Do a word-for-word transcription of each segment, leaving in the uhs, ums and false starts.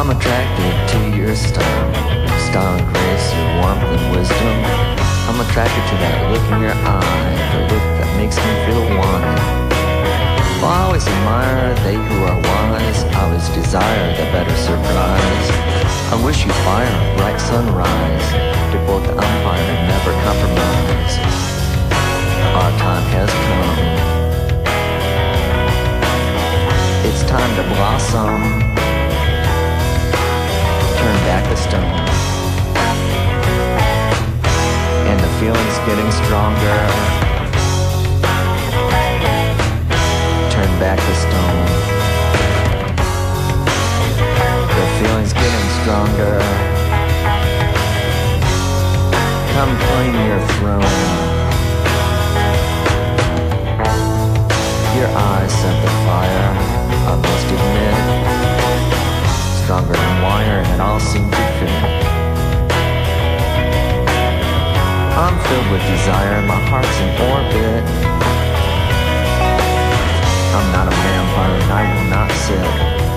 I'm attracted to your style, style and grace, your warmth and wisdom. I'm attracted to that look in your eye, the look that makes me feel wanted. Well, I always admire they who are wise, I always desire the better surprise. I wish you fire a bright sunrise, to both the umpire and never compromise. Our time has come. It's time to blossom. Turn back the stone. And the feeling's getting stronger. Turn back the stone. The feeling's getting stronger. Come claim your throne. Your eyes set the fire, I must admit. Stronger than wire and it all seemed to fit. I'm filled with desire, my heart's in orbit. I'm not a vampire and I will not sit.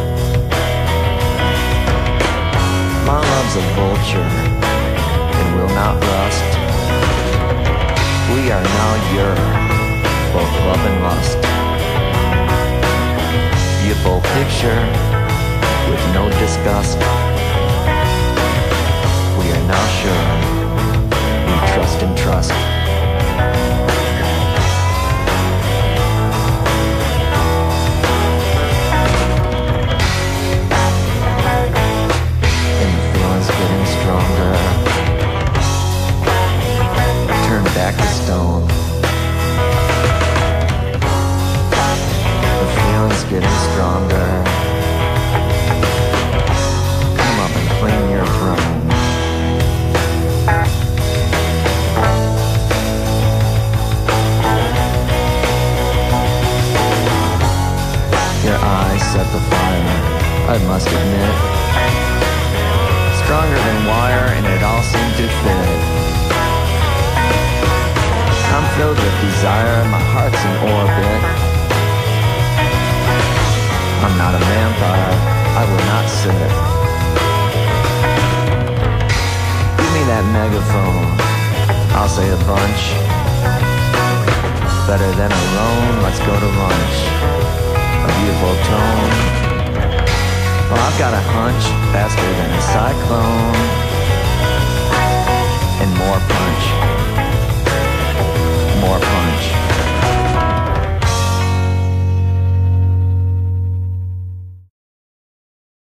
My love's a vulture and will not rust. We are now your, both love and lust. Beautiful picture with no disgust. We are now sure, we trust and trust. And the feeling's getting stronger. Turn back the stone. The feeling's getting stronger. Come up and claim your throne. Your eyes set the fire, I must admit. Stronger than wire and it all seemed to fit. I'm filled with desire, my heart's in orbit. I'm not a vampire, I will not sit. Give me that megaphone, I'll say a bunch. Better than alone, let's go to lunch. A beautiful tone. Well, I've got a hunch, faster than a cyclone.